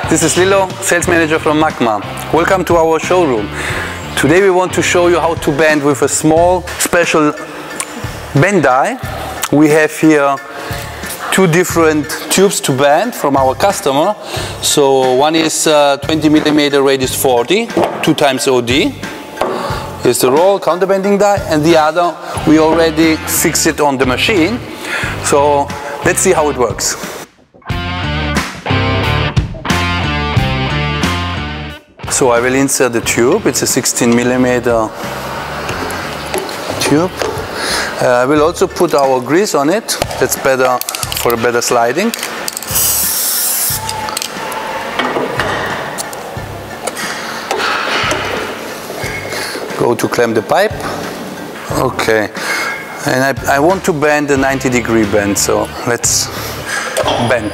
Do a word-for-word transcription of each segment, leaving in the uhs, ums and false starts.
this is Lillo, sales manager from Mackma. Welcome to our showroom. Today we want to show you how to bend with a small special bend die. We have here two different tubes to bend from our customer. So one is uh, twenty millimeter radius forty, two times O D. Here's the roll, counter bending die, and the other we already fix it on the machine. So let's see how it works. So I will insert the tube. It's a sixteen millimeter tube. Uh, I will also put our grease on it. That's better for a better sliding. Go to clamp the pipe. Okay. And I, I want to bend a ninety degree bend, so let's bend.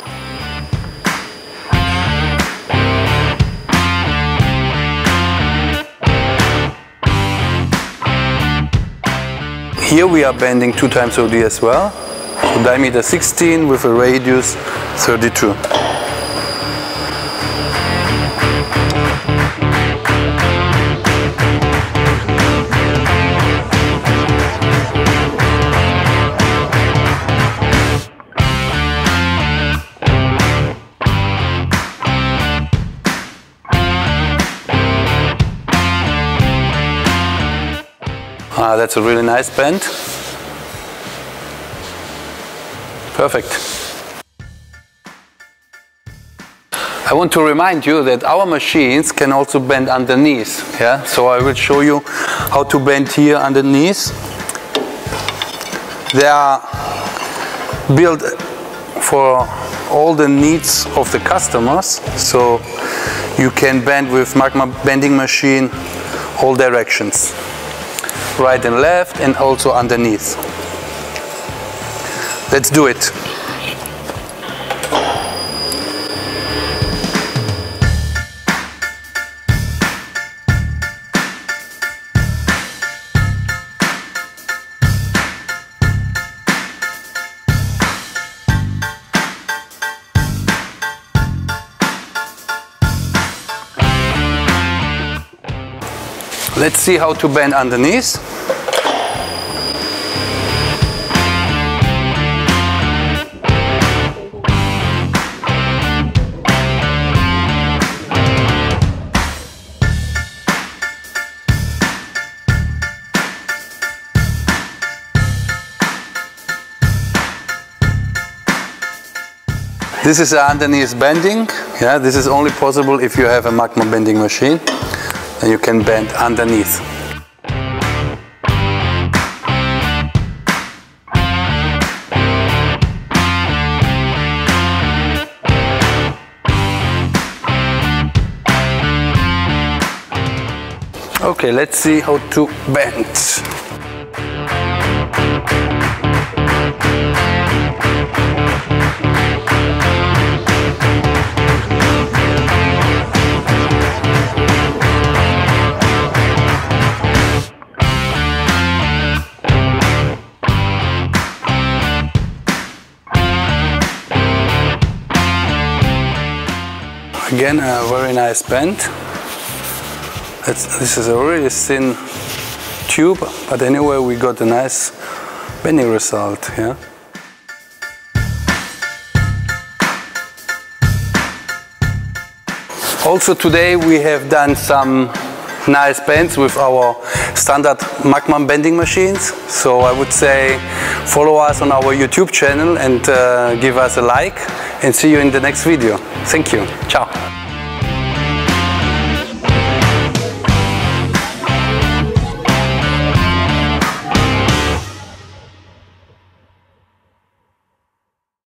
Here we are bending two times O D as well, so diameter sixteen with a radius thirty-two. Ah, that's a really nice bend. Perfect. I want to remind you that our machines can also bend underneath. Yeah? So I will show you how to bend here underneath. They are built for all the needs of the customers. So you can bend with Mackma bending machine all directions. Right and left, and also underneath. Let's do it. Let's see how to bend underneath. This is an underneath bending. Yeah, this is only possible if you have a Mackma bending machine. And you can bend underneath. Okay, let's see how to bend. Again, a very nice bend. It's, this is a really thin tube, but anyway we got a nice bending result. Yeah. Also today we have done some nice bends with our standard Mackma bending machines. So I would say follow us on our YouTube channel and uh, give us a like, and see you in the next video. Thank you. Ciao.